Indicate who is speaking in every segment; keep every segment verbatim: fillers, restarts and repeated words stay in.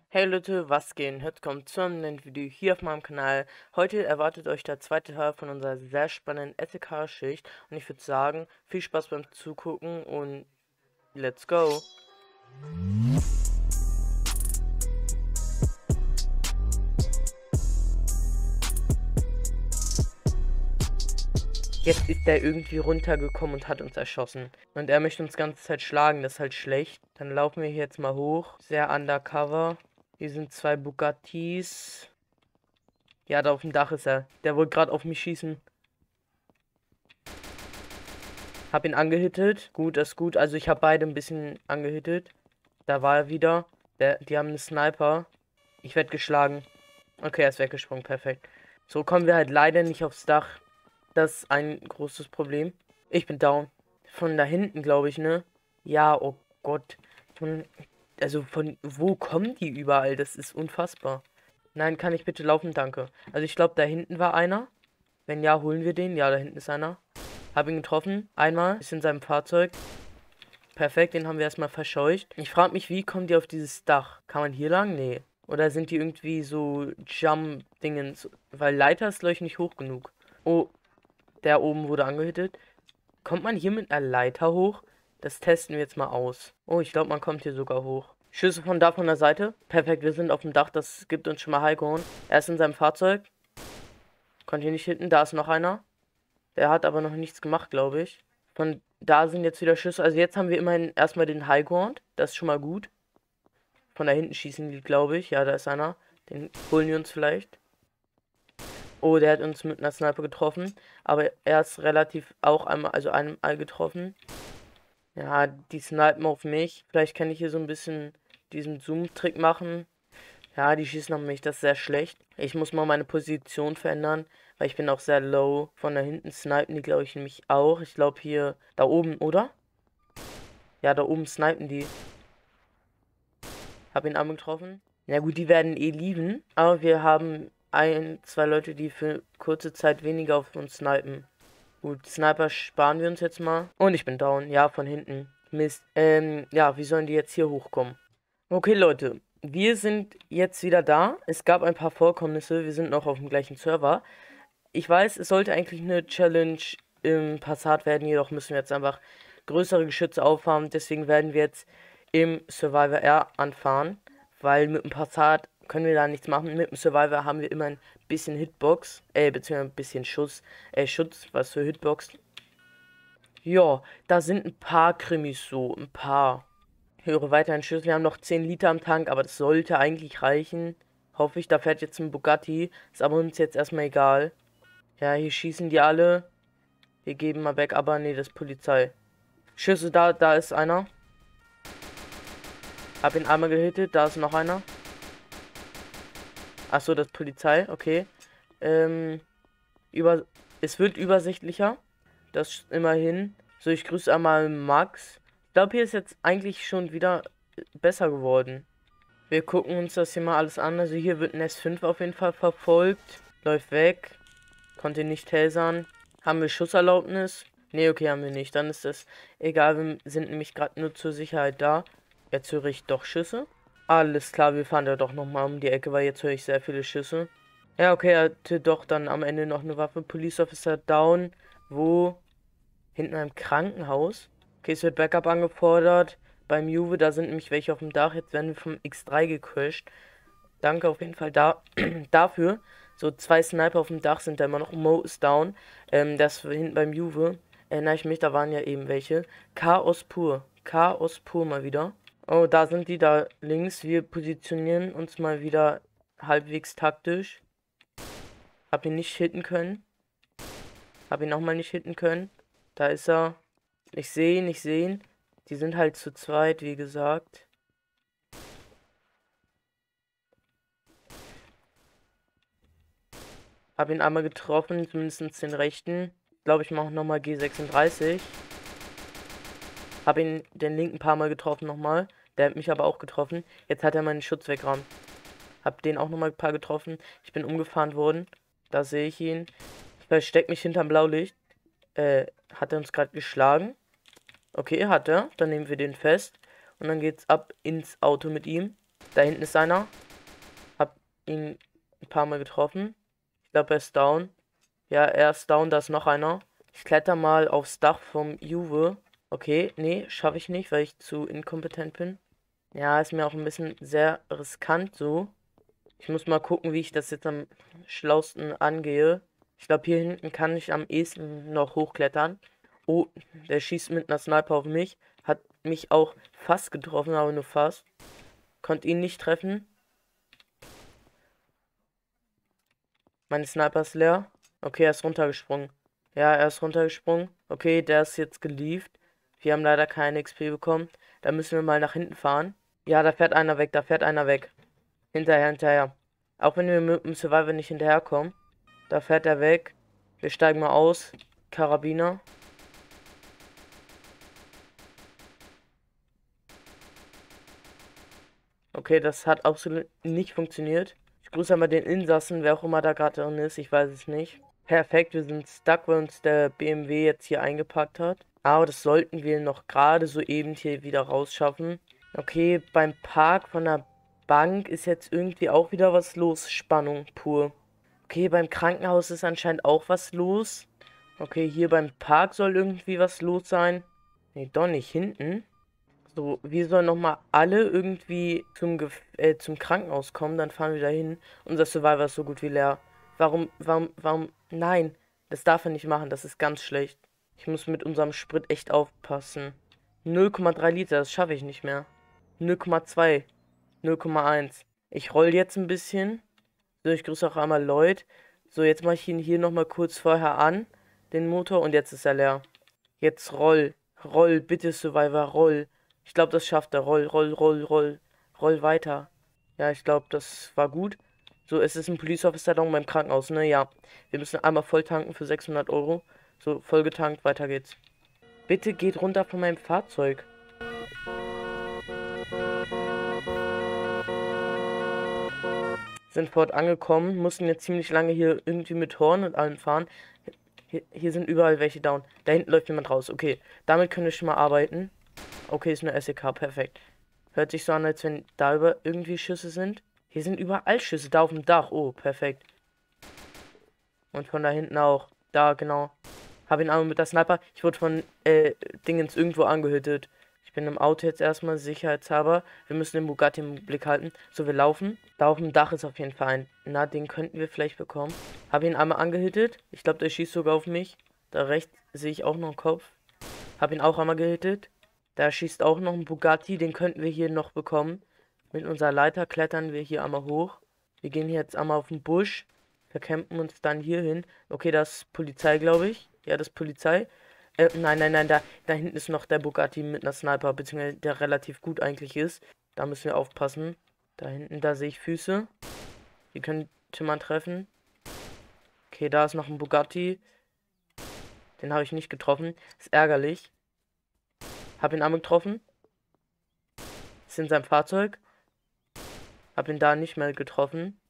Speaker 1: Hey Leute, was geht? Heute kommt zu einem neuen Video hier auf meinem Kanal. Heute erwartet euch der zweite Teil von unserer sehr spannenden S E K-Schicht. Und ich würde sagen, viel Spaß beim Zugucken und let's go! Jetzt ist der irgendwie runtergekommen und hat uns erschossen. Und er möchte uns die ganze Zeit schlagen, das ist halt schlecht. Dann laufen wir hier jetzt mal hoch. Sehr undercover. Hier sind zwei Bugattis. Ja, da auf dem Dach ist er. Der wollte gerade auf mich schießen. Hab ihn angehittet. Gut, das ist gut. Also ich habe beide ein bisschen angehittet. Da war er wieder. Der, die haben einen Sniper. Ich werde geschlagen. Okay, er ist weggesprungen. Perfekt. So kommen wir halt leider nicht aufs Dach. Das ist ein großes Problem. Ich bin down. Von da hinten, glaube ich, ne? Ja, oh Gott. Von, also von wo kommen die überall? Das ist unfassbar. Nein, kann ich bitte laufen? Danke. Also ich glaube, da hinten war einer. Wenn ja, holen wir den. Ja, da hinten ist einer. Hab ihn getroffen. Einmal. Ist in seinem Fahrzeug. Perfekt, den haben wir erstmal verscheucht. Ich frage mich, wie kommen die auf dieses Dach? Kann man hier lang? Nee. Oder sind die irgendwie so Jump-Dingens? Weil Leiter ist, glaube ich, nicht hoch genug. Oh, der oben wurde angehittet. Kommt man hier mit einer Leiter hoch? Das testen wir jetzt mal aus. Oh, ich glaube, man kommt hier sogar hoch. Schüsse von da von der Seite. Perfekt, wir sind auf dem Dach. Das gibt uns schon mal Highground. Er ist in seinem Fahrzeug. Konnte hier nicht hinten. Da ist noch einer. Der hat aber noch nichts gemacht, glaube ich. Von da sind jetzt wieder Schüsse. Also jetzt haben wir immerhin erstmal den Highground. Das ist schon mal gut. Von da hinten schießen die, glaube ich. Ja, da ist einer. Den holen wir uns vielleicht. Oh, der hat uns mit einer Sniper getroffen. Aber er ist relativ auch einmal, also einmal getroffen. Ja, die snipen auf mich. Vielleicht kann ich hier so ein bisschen diesen Zoom-Trick machen. Ja, die schießen auf mich. Das ist sehr schlecht. Ich muss mal meine Position verändern, weil ich bin auch sehr low. Von da hinten snipen die, glaube ich, nämlich auch. Ich glaube hier, da oben, oder? Ja, da oben snipen die. Hab ihn einmal getroffen. Na gut, die werden eh lieben. Aber wir haben ein, zwei Leute, die für kurze Zeit weniger auf uns snipen. Gut, Sniper sparen wir uns jetzt mal. Und ich bin down. Ja, von hinten. Mist. Ähm, ja, wie sollen die jetzt hier hochkommen? Okay, Leute. Wir sind jetzt wieder da. Es gab ein paar Vorkommnisse. Wir sind noch auf dem gleichen Server. Ich weiß, es sollte eigentlich eine Challenge im Passat werden. Jedoch müssen wir jetzt einfach größere Geschütze auffahren. Deswegen werden wir jetzt im Survivor R anfahren. Weil mit dem Passat können wir da nichts machen. Mit dem Survivor haben wir immer ein bisschen Hitbox. Äh, beziehungsweise ein bisschen Schuss. Äh, Schutz, was für Hitbox. Ja, da sind ein paar Krimis so. Ein paar. Höre weiterhin Schüsse. Wir haben noch zehn Liter am Tank, aber das sollte eigentlich reichen. Hoffe ich, da fährt jetzt ein Bugatti. Ist aber uns jetzt erstmal egal. Ja, hier schießen die alle. Wir geben mal weg, aber nee, das ist Polizei. Schüsse, da, da ist einer. Hab ihn einmal gehittet, da ist noch einer. Achso, das ist Polizei, okay. Ähm, über, es wird übersichtlicher. Das immerhin. So, ich grüße einmal Max. Ich glaube, hier ist jetzt eigentlich schon wieder besser geworden. Wir gucken uns das hier mal alles an. Also hier wird ein S fünf auf jeden Fall verfolgt. Läuft weg. Konnte nicht tasern. Haben wir Schusserlaubnis? Ne, okay, haben wir nicht. Dann ist das egal. Wir sind nämlich gerade nur zur Sicherheit da. Jetzt höre ich doch Schüsse. Alles klar, wir fahren da doch nochmal um die Ecke, weil jetzt höre ich sehr viele Schüsse. Ja, okay, er hatte doch dann am Ende noch eine Waffe. Police Officer down. Wo? Hinten im Krankenhaus. Okay, es wird Backup angefordert. Beim Juve, da sind nämlich welche auf dem Dach. Jetzt werden wir vom X drei gecrashed. Danke auf jeden Fall da dafür. So, zwei Sniper auf dem Dach sind da immer noch. Mo ist down. Ähm, das hinten beim Juve. Erinnere ich mich, da waren ja eben welche. Chaos pur. Chaos pur mal wieder. Oh, da sind die da links. Wir positionieren uns mal wieder halbwegs taktisch. Hab ihn nicht hitten können. Hab ihn nochmal nicht hitten können. Da ist er. Ich sehe ihn, ich sehe ihn. Die sind halt zu zweit, wie gesagt. Hab ihn einmal getroffen, zumindest den rechten. Ich glaube, ich mache nochmal G sechsunddreißig. Hab ihn den linken paar Mal getroffen nochmal. Der hat mich aber auch getroffen. Jetzt hat er meinen Schutz weggerammt. Hab den auch nochmal ein paar getroffen. Ich bin umgefahren worden. Da sehe ich ihn. Ich versteck mich hinterm Blaulicht. Äh, hat er uns gerade geschlagen? Okay, hat er. Dann nehmen wir den fest. Und dann geht's ab ins Auto mit ihm. Da hinten ist einer. ihn ein paar Mal getroffen. Ich glaube, er ist down. Ja, er ist down, da ist noch einer. Ich kletter mal aufs Dach vom Juve. Okay, nee, schaffe ich nicht, weil ich zu inkompetent bin. Ja, ist mir auch ein bisschen sehr riskant so. Ich muss mal gucken, wie ich das jetzt am schlausten angehe. Ich glaube, hier hinten kann ich am ehesten noch hochklettern. Oh, der schießt mit einer Sniper auf mich. Hat mich auch fast getroffen, aber nur fast. Konnte ihn nicht treffen. Meine Sniper ist leer. Okay, er ist runtergesprungen. Ja, er ist runtergesprungen. Okay, der ist jetzt gelieft. Wir haben leider keine X P bekommen. Da müssen wir mal nach hinten fahren. Ja, da fährt einer weg, da fährt einer weg. Hinterher, hinterher. Auch wenn wir mit dem Survivor nicht hinterherkommen. Da fährt er weg. Wir steigen mal aus. Karabiner. Okay, das hat absolut nicht funktioniert. Ich grüße einmal den Insassen, wer auch immer da gerade drin ist. Ich weiß es nicht. Perfekt, wir sind stuck, weil uns der B M W jetzt hier eingepackt hat. Aber das sollten wir noch gerade so eben hier wieder rausschaffen. Okay, beim Park von der Bank ist jetzt irgendwie auch wieder was los. Spannung pur. Okay, beim Krankenhaus ist anscheinend auch was los. Okay, hier beim Park soll irgendwie was los sein. Nee, doch nicht. Hinten. So, wir sollen nochmal alle irgendwie zum, Gef äh, zum Krankenhaus kommen. Dann fahren wir da hin. Unser Survivor ist so gut wie leer. Warum, warum, warum? Nein, das darf er nicht machen. Das ist ganz schlecht. Ich muss mit unserem Sprit echt aufpassen. null Komma drei Liter, das schaffe ich nicht mehr. null Komma zwei. null Komma eins. Ich roll jetzt ein bisschen. So, ich grüße auch einmal Lloyd. So, jetzt mache ich ihn hier nochmal kurz vorher an. Den Motor. Und jetzt ist er leer. Jetzt roll. Roll, bitte Survivor, roll. Ich glaube, das schafft er. Roll, roll, roll, roll. Roll weiter. Ja, ich glaube, das war gut. So, es ist ein Police Officer down beim Krankenhaus, ne? Ja. Wir müssen einmal voll tanken für sechshundert Euro. So, voll getankt, weiter geht's. Bitte geht runter von meinem Fahrzeug. Sind fort angekommen, mussten jetzt ziemlich lange hier irgendwie mit Horn und allem fahren. Hier, hier sind überall welche down. Da hinten läuft jemand raus. Okay, damit können wir schon mal arbeiten. Okay, ist eine S E K, perfekt. Hört sich so an, als wenn da über irgendwie Schüsse sind. Hier sind überall Schüsse, da auf dem Dach. Oh, perfekt. Und von da hinten auch. Da, genau. Habe ihn einmal mit der Sniper. Ich wurde von, äh, Dingens irgendwo angehütet. Ich bin im Auto jetzt erstmal sicherheitshalber. Wir müssen den Bugatti im Blick halten. So, wir laufen. Da auf dem Dach ist auf jeden Fall ein. Na, den könnten wir vielleicht bekommen. Habe ihn einmal angehittet. Ich glaube, der schießt sogar auf mich. Da rechts sehe ich auch noch einen Kopf. Habe ihn auch einmal gehittet. Da schießt auch noch ein Bugatti. Den könnten wir hier noch bekommen. Mit unserer Leiter klettern wir hier einmal hoch. Wir gehen hier jetzt einmal auf den Busch. Vercampen uns dann hier hin. Okay, das ist Polizei, glaube ich. Ja, das ist Polizei. Äh, nein, nein, nein, da, da hinten ist noch der Bugatti mit einer Sniper, beziehungsweise der relativ gut eigentlich ist. Da müssen wir aufpassen. Da hinten, da sehe ich Füße. Die könnte man treffen. Okay, da ist noch ein Bugatti. Den habe ich nicht getroffen. Ist ärgerlich. Hab ihn einmal getroffen. Ist in seinem Fahrzeug. Hab ihn da nicht mehr getroffen.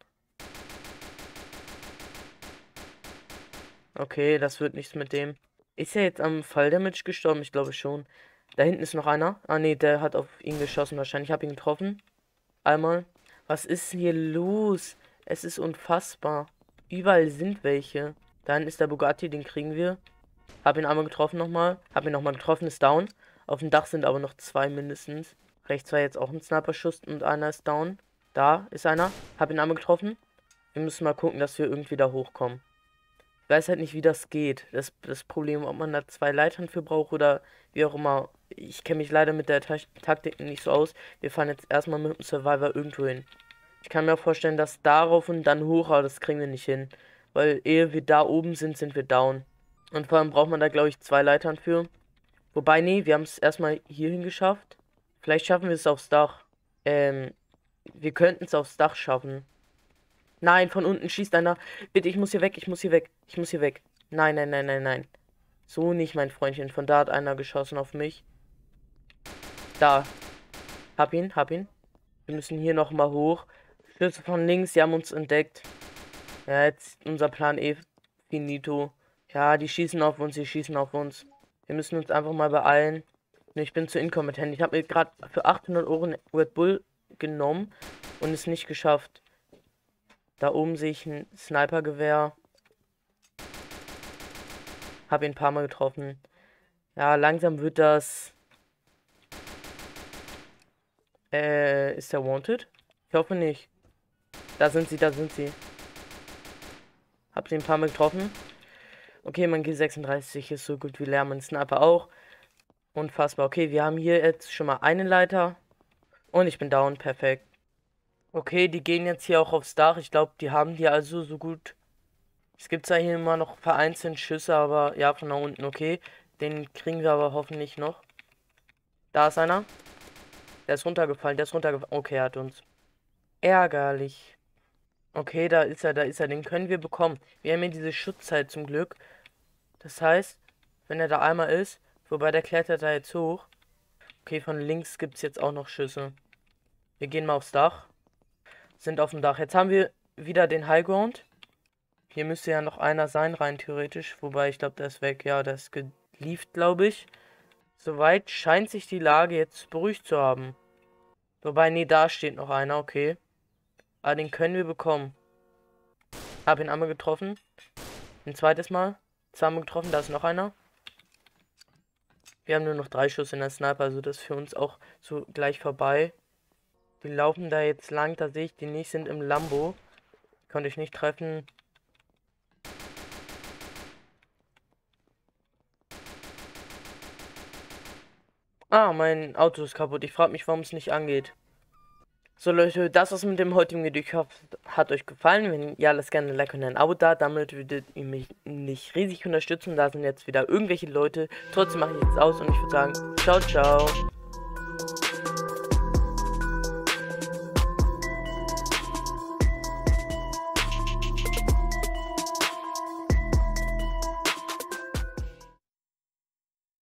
Speaker 1: Okay, das wird nichts mit dem. Ist er jetzt am Falldamage gestorben? Ich glaube schon. Da hinten ist noch einer. Ah ne, der hat auf ihn geschossen wahrscheinlich. Ich habe ihn getroffen. Einmal. Was ist hier los? Es ist unfassbar. Überall sind welche. Da hinten ist der Bugatti, den kriegen wir. Hab ihn einmal getroffen nochmal. Hab ihn nochmal getroffen, ist down. Auf dem Dach sind aber noch zwei mindestens. Rechts war jetzt auch ein Sniper-Schuss und einer ist down. Da ist einer. Hab ihn einmal getroffen. Wir müssen mal gucken, dass wir irgendwie da hochkommen. Ich weiß halt nicht, wie das geht. Das, das Problem, ob man da zwei Leitern für braucht oder wie auch immer. Ich kenne mich leider mit der Ta Taktik nicht so aus. Wir fahren jetzt erstmal mit dem Survivor irgendwo hin. Ich kann mir auch vorstellen, dass darauf und dann hoch, aber das kriegen wir nicht hin. Weil ehe wir da oben sind, sind wir down. Und vor allem braucht man da, glaube ich, zwei Leitern für. Wobei, nee, wir haben es erstmal hierhin geschafft. Vielleicht schaffen wir es aufs Dach. Ähm, wir könnten es aufs Dach schaffen. Nein, von unten schießt einer. Bitte, ich muss hier weg, ich muss hier weg, ich muss hier weg. Nein, nein, nein, nein, nein. So nicht, mein Freundchen. Von da hat einer geschossen auf mich. Da. Hab ihn, hab ihn. Wir müssen hier nochmal hoch. Schüsse von links, die haben uns entdeckt. Ja, jetzt unser Plan eh finito. Ja, die schießen auf uns, die schießen auf uns. Wir müssen uns einfach mal beeilen. Ich bin zu inkompetent. Ich habe mir gerade für achthundert Euro einen Red Bull genommen und es nicht geschafft. Da oben sehe ich ein Snipergewehr. Hab ihn ein paar Mal getroffen. Ja, langsam wird das... Äh, ist der wanted? Ich hoffe nicht. Da sind sie, da sind sie. Hab sie ein paar Mal getroffen. Okay, mein G sechsunddreißig ist so gut wie leer, mein Sniper auch. Unfassbar. Okay, wir haben hier jetzt schon mal eine Leiter. Und ich bin down, perfekt. Okay, die gehen jetzt hier auch aufs Dach. Ich glaube, die haben die also so gut. Es gibt zwar hier immer noch vereinzelt Schüsse, aber ja, von da unten, okay. Den kriegen wir aber hoffentlich noch. Da ist einer. Der ist runtergefallen, der ist runtergefallen. Okay, er hat uns. Ärgerlich. Okay, da ist er, da ist er. Den können wir bekommen. Wir haben hier diese Schutzzeit zum Glück. Das heißt, wenn er da einmal ist, wobei der klettert da jetzt hoch. Okay, von links gibt es jetzt auch noch Schüsse. Wir gehen mal aufs Dach. Sind auf dem Dach. Jetzt haben wir wieder den Highground. Hier müsste ja noch einer sein, rein theoretisch. Wobei, ich glaube, der ist weg. Ja, der ist gelieft, glaube ich. Soweit scheint sich die Lage jetzt beruhigt zu haben. Wobei, nee, da steht noch einer, okay. Aber den können wir bekommen. Hab ihn einmal getroffen. Ein zweites Mal. Zweimal getroffen, da ist noch einer. Wir haben nur noch drei Schuss in der Sniper, also das ist für uns auch so gleich vorbei. Die laufen da jetzt lang, da sehe ich die nicht, sind im Lambo. Konnte ich nicht treffen. Ah, mein Auto ist kaputt. Ich frage mich, warum es nicht angeht. So Leute, das war's mit dem heutigen Video. Ich hoffe, hat euch gefallen. Wenn ja, lasst gerne ein Like und ein Abo da. Damit würdet ihr mich nicht riesig unterstützen. Da sind jetzt wieder irgendwelche Leute. Trotzdem mache ich jetzt aus und ich würde sagen, ciao, ciao.